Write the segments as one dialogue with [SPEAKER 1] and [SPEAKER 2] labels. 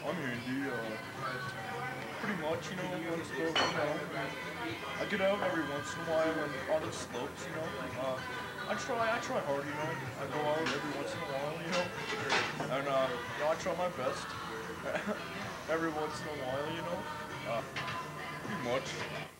[SPEAKER 1] I'm handy. Pretty much, when it's about, I get out every once in a while and on the slopes, I try hard, I go out every once in a while, and I try my best every once in a while. Pretty much.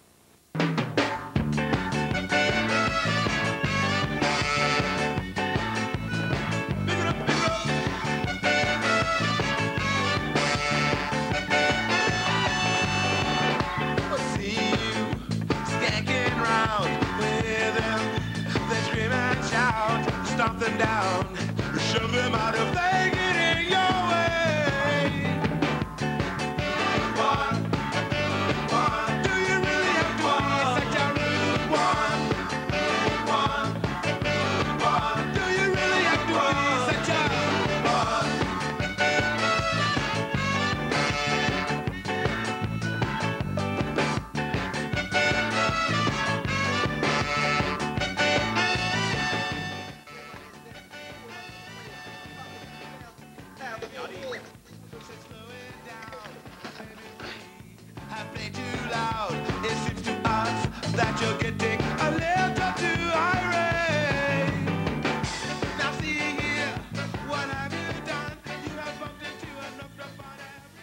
[SPEAKER 2] Stomp them down, shove them out if they get in your way. One, do you really have to be such a rude one? One, do you really have to be such a I play too loud. It seems to us that you're getting a little too irate. Now see here, what have you done? You have bumped into enough to find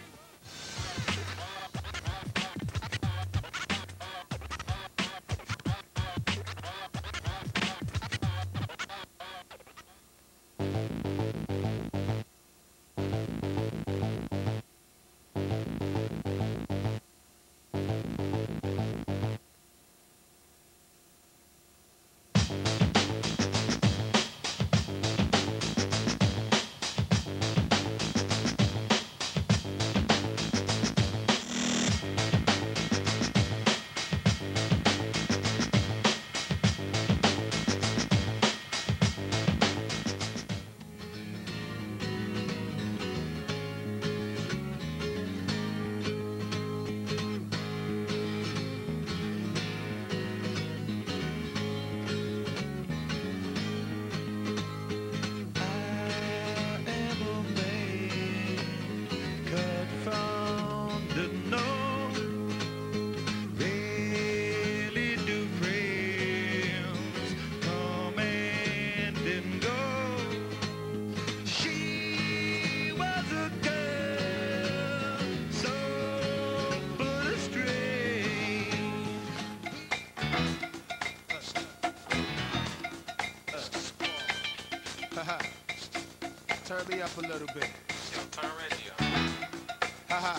[SPEAKER 2] turn me up a little bit.
[SPEAKER 3] Yo, turn radio.
[SPEAKER 2] Haha.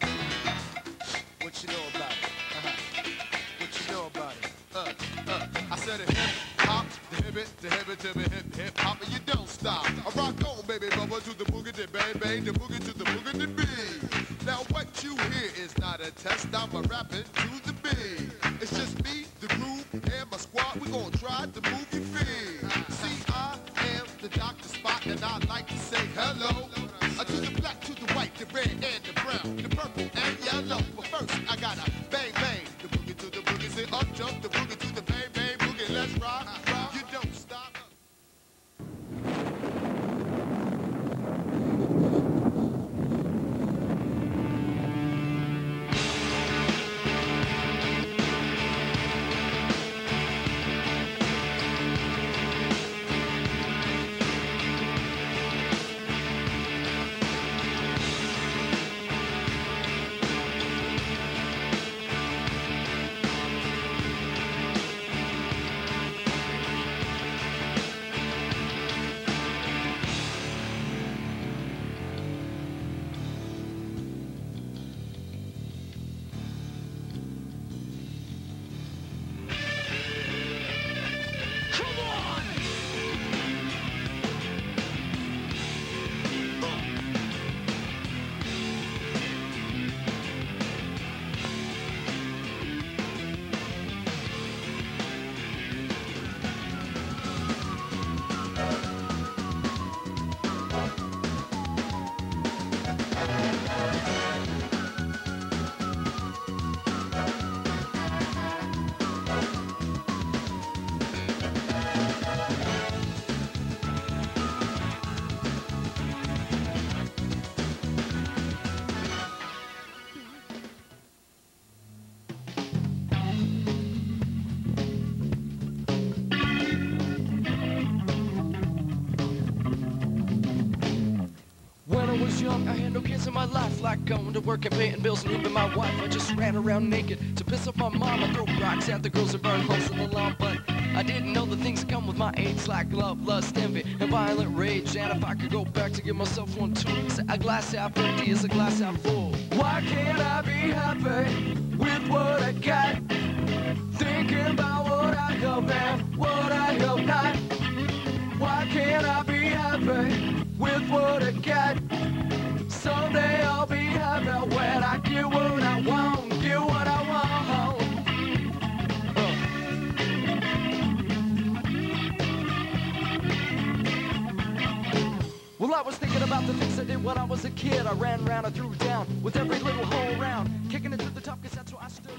[SPEAKER 2] What you know about it? What you know about it? I said a hip hop, the hip to the hip hop, and you don't stop. I rock on, baby, bubba to the boogie, the bang bang, the boogie to the boogie, the beat. Now what you hear is not a test. I'm a rapping to the beat. It's just me, the groove, and my squad. We gonna try to move your feet. See, I am the Dr. Spot, and I like to say hello to the black, to the white, the red, and the brown, the purple, and yellow. But first, I gotta bang, bang, the boogie to the boogie, say up jump, the boogie to the bang, bang, boogie, let's rock, rock. You don't stop.
[SPEAKER 3] young, I had no kids in my life, like going to work and paying bills and leaving my wife. I just ran around naked to piss off my mom. I throw rocks at the girls and burn holes in the lawn, but I didn't know the things that come with my age, like love, lust, envy, and violent rage. And if I could go back to give myself one tool, a glass half empty is a glass half full. Why can't I be happy with what I got? Thinking about what I hope and what I hope not. Why can't I be happy with what I got? Someday I'll be happy when I get what I want, get what I want. Well, I was thinking about the things I did when I was a kid. I ran around, I threw down with every little hole round, kicking it to the top, cause that's where I stood.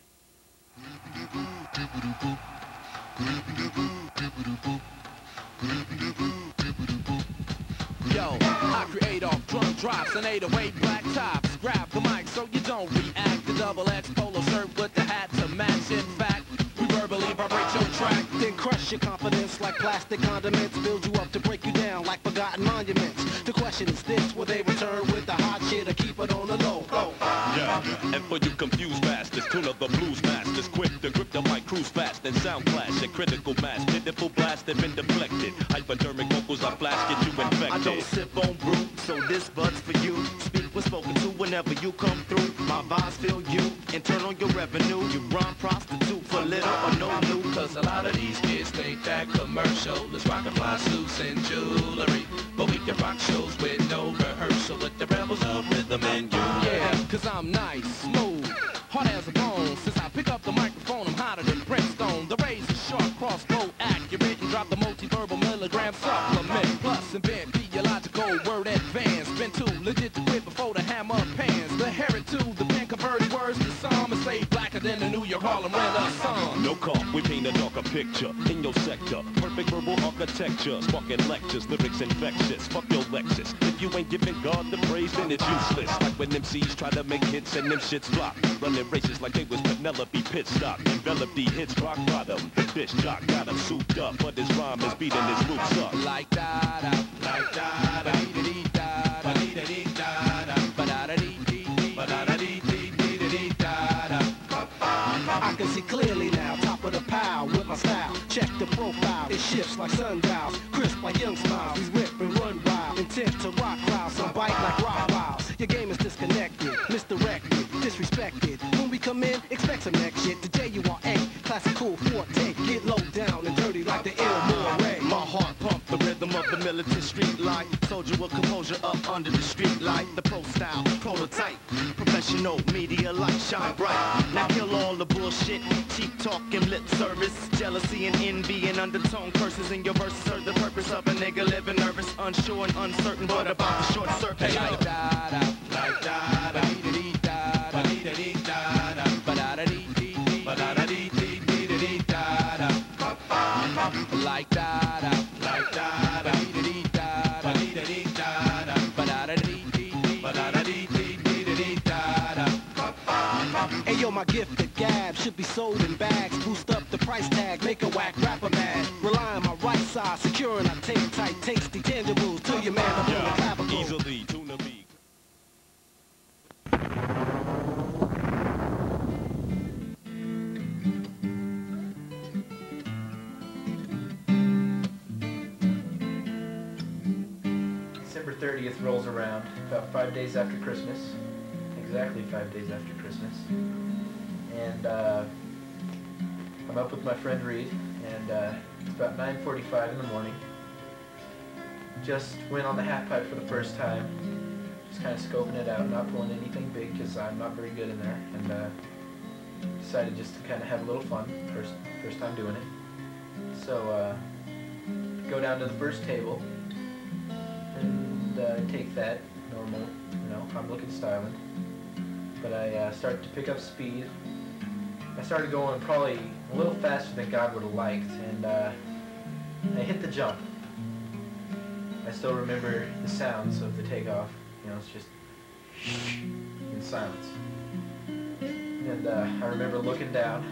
[SPEAKER 4] Yo, I create off drum drops and 808 black tops. Grab the mic so you don't react. The double X polo shirt with the hat to match. In fact, we verbally vibrate your track. Then crush your confidence like plastic condiments. Build you up to break you down like forgotten monuments. The question is this, will they return with the hot shit or keep it on the low?
[SPEAKER 5] Yeah, and for you confused bastards, tune up the blues masters. Quick to grip the mic, cruise fast and sound clash. A critical mass, pitiful blast have been deflected. Hypodermic vocals I flash, get you infected.
[SPEAKER 6] I don't sip on brew, so this bud's for you. Speak was spoken to whenever you come through. My vibes feel you, and turn on your revenue. You run prostitute for little or no loot.
[SPEAKER 4] Cause a lot of these kids think that commercial is rockin' fly suits and jewelry. But we can rock shows with no rehearsal with the rebels of rhythm and you. Yeah, cause I'm nice, smooth, hard as a bone. Since I pick up the microphone, I'm hotter than brimstone. The razor sharp, crossbow accurate, and drop the multi-verbal milligram supplement. Plus invent theological word advance. Been too legit to quit before the hammer pans. The heritage, the pen converted words to psalm and say blacker than the New York Harlem Renaissance.
[SPEAKER 5] No call, we paint a darker picture in your sector. Perfect verbal architecture, sparking lectures, lyrics infectious. Fuck your Lexus. If you ain't giving God the praise, then it's useless. Like when MCs try to make hits and them shits flop. Running races like they was Penelope pit stop. Envelop the hits rock bottom. The bitch jock got him souped up, but his rhyme is beating his roots up.
[SPEAKER 4] Like da-da, like da-da, dee-da-dee-da-da, dee-da-dee-da-da, ba-da-da-dee-dee-dee, ba-da-da-dee-dee-dee-dee-da-da.
[SPEAKER 6] I can see clearly now, top of the pile with my style. Check the profile, it shifts like sundials. Crisp like young smiles, we rip and run wild. Intent to rock crowds, some bite like rock wiles. Your game is disconnected, misdirected, disrespected. When we come in, expect some next shit. The J-U-R-A, classical forte. Get low down and dirty like the ill Moray. My heart pump the rhythm of the militant street life. Soldier with composure up under the street light. The pro style, prototype, professional media light shine bright. Now kill all the bullshit, cheap talk and lip service. Jealousy and envy and undertone curses in your verses serve the purpose of a nigga living nervous, unsure and uncertain, but about the short circuit.
[SPEAKER 4] Like da-da, like da-da, dee-da-dee-da-da, dee-da-dee-da-da, ba-da-da-dee-dee-dee, ba-da-da-dee-dee-dee-dee-da-da. Like da-da, like da-da, dee-da-dee-da-da, dee-da-dee-da-da, ba-da-da-dee-dee-dee, ba-da-da-dee-dee-dee-dee-da-da.
[SPEAKER 6] Hey yo, my gift of gab should be sold in bags. Boost up the price tag, make a whack rapper mad. Rely on my right side, securing I take tight, tasty tangibles to your man up on the clavicle.
[SPEAKER 5] Easily tune a beat.
[SPEAKER 7] December 30th rolls around, about 5 days after Christmas. Exactly 5 days after Christmas. And I'm up with my friend Reed, and it's about 9:45 in the morning. Just went on the half pipe for the first time. Just kind of scoping it out, not pulling anything big because I'm not very good in there. And decided just to kind of have a little fun, first time doing it. So go down to the first table and take that, normal, you know, I'm looking styling. But I started to pick up speed. I started going probably a little faster than God would have liked, and I hit the jump. I still remember the sounds of the takeoff. You know, it's just in silence. And I remember looking down.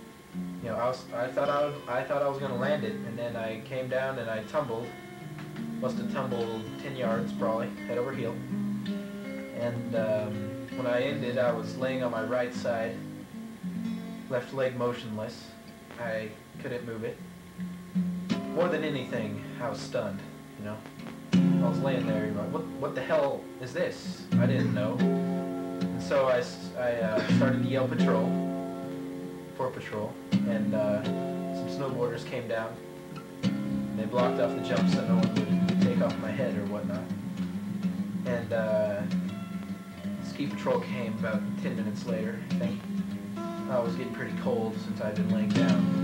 [SPEAKER 7] You know, I thought I was gonna land it, and then I came down and I tumbled, Must have tumbled 10 yards probably, head over heel. And when I ended, I was laying on my right side, left leg motionless. I couldn't move it. More than anything, I was stunned, you know. I was laying there, like, what the hell is this? I didn't know. And so I started to yell patrol, for patrol, and some snowboarders came down. They blocked off the jump so no one would take off my head or whatnot. And ski patrol came about 10 minutes later, I think. I was getting pretty cold since I'd been laying down.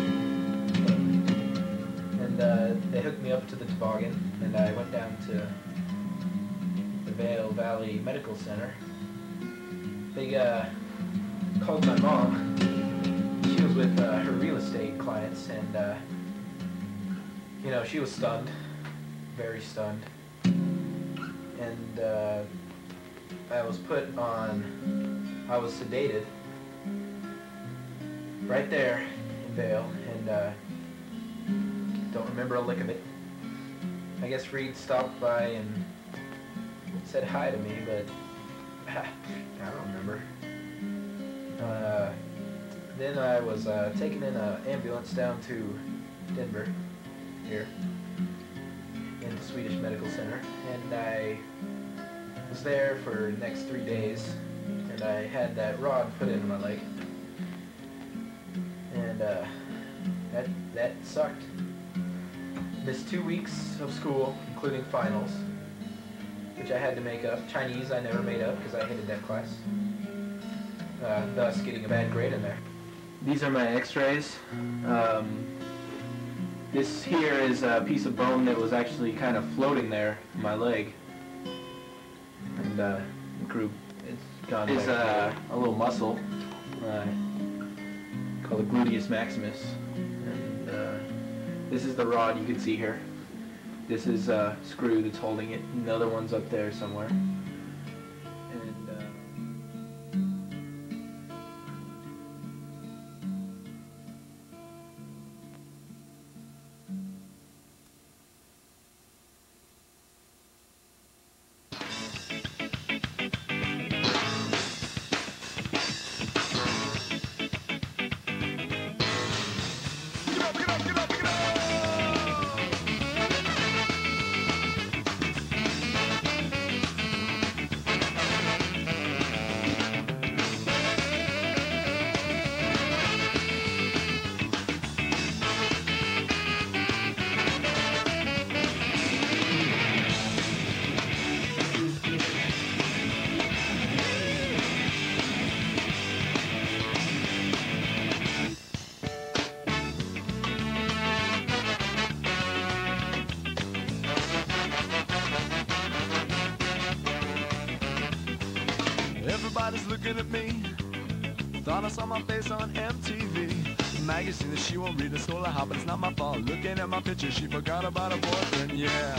[SPEAKER 7] And they hooked me up to the toboggan, and I went down to the Vail Valley Medical Center. They called my mom. She was with her real estate clients, and you know, she was stunned, very stunned. And I was sedated right there in Vail, and don't remember a lick of it. I guess Reed stopped by and said hi to me, but I don't remember. Then I was taken in an ambulance down to Denver, here, in the Swedish Medical Center, and I was there for the next 3 days, and I had that rod put in my leg, and that sucked. Missed 2 weeks of school, including finals, which I had to make up. Chinese I never made up because I hated that class, thus getting a bad grade in there. These are my x-rays. This here is a piece of bone that was actually kind of floating there in my leg, and it's gone. Is a little muscle called the gluteus maximus, and this is the rod you can see here. This is a screw that's holding it, and the other one's up there somewhere.
[SPEAKER 8] Everybody's looking at me. Thought I saw my face on MTV. Magazine that she won't read, a stole a hop, but it's not my fault. Looking at my picture, she forgot about her boyfriend, yeah.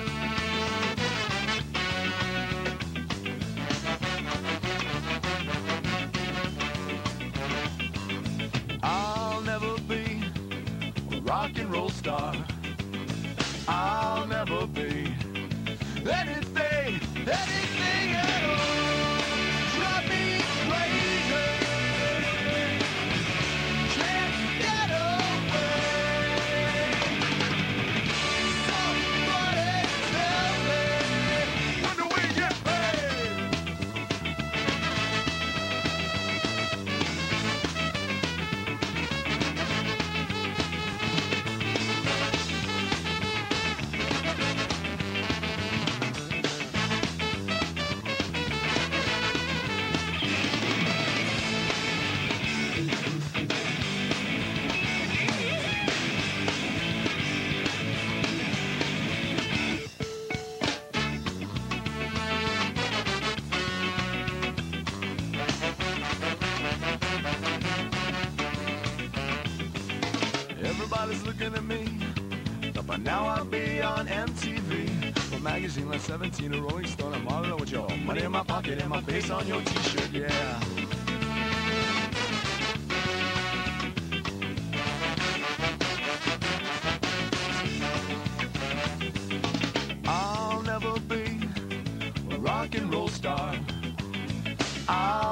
[SPEAKER 8] I'll never be a rock and roll star. I'll never be anything at all. Drive me crazy. Can't get away. Somebody tell me, when do we get paid? Everybody's looking at me. Thought by now I'll be on MTV. For magazine like 17, a Rolling Stone. I'm all alone with your money in my pocket and my face on your t-shirt, yeah. rock and roll star. I